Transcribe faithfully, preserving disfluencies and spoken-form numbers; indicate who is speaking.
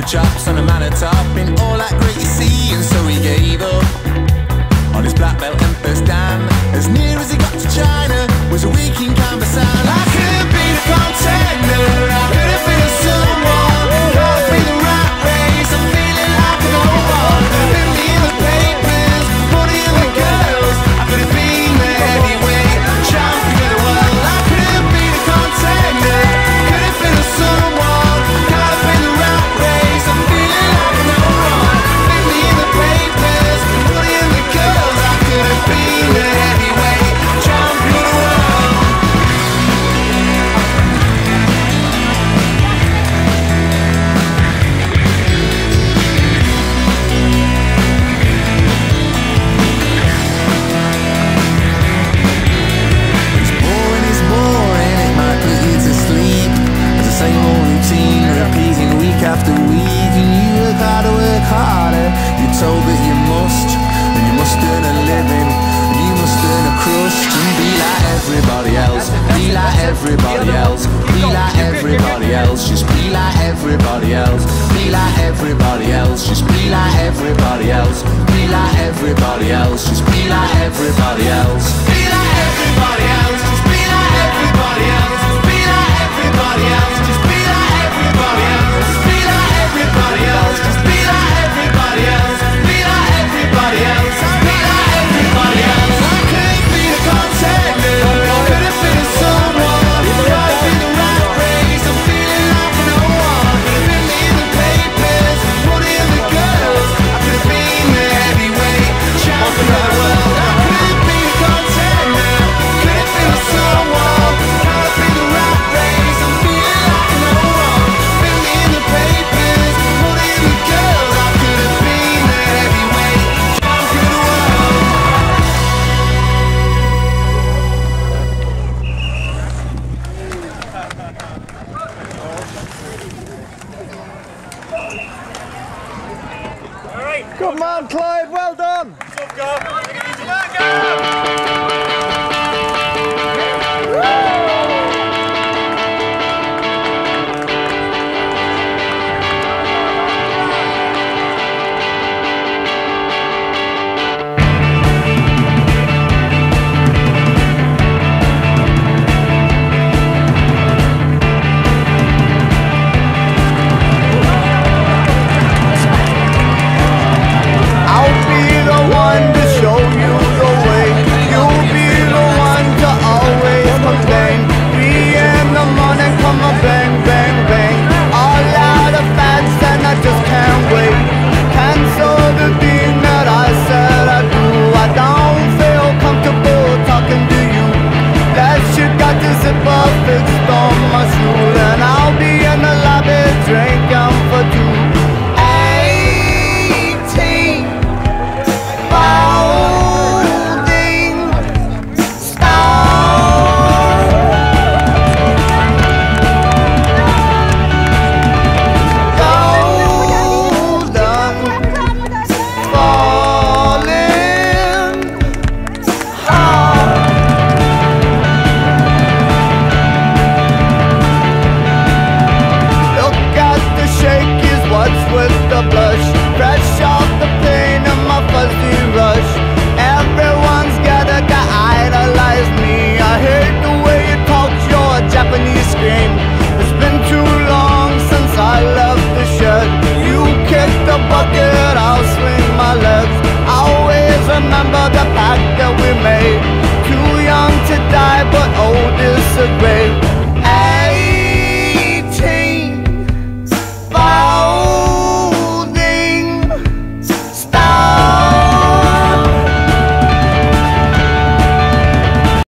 Speaker 1: chops and a man at top in all that great you see, and so he gave up on his black belt and first dan. As near as he got to China was a week in Canberra. I could have been a contender, I could have been a someone, caught up in the rat race, I'm feeling like an old one. Could have been in the papers, money in the girls, I could have been the heavyweight champion of the world. I could have been a contender, could have been a someone, caught up in the rat race, I'm feeling like an old one. Been in the papers, money in the girls, I could have been the heavyweight champion of the world. It's boring, it's boring, it might put you to sleep. It's the same old routine, repeating week after week. And you work harder, work harder, you're told that you must, and you must earn a living, you must earn a crust. And be like everybody else, be like everybody else, be like everybody else, just be like everybody else, be like everybody else, just be like everybody else, be like everybody else, just be like everybody else, be like everybody else, just be like everybody else, just be like everybody else, just be like everybody else, just be like everybody else, just be like everybody else, be like everybody else, be like everybody else. I could have been a contender, could have been a someone, caught up in the rat race, I'm feeling like an old one. Could have been in the papers, money in the girls, I could have been the heavyweight champion of the world. I could have been a contender, could have been a someone, caught up in the rat race, I'm feeling like an old one. Been in the papers, money in the girls, I could have been the heavyweight champion of the world.
Speaker 2: Good man, Clyde, well done!
Speaker 3: Go, go.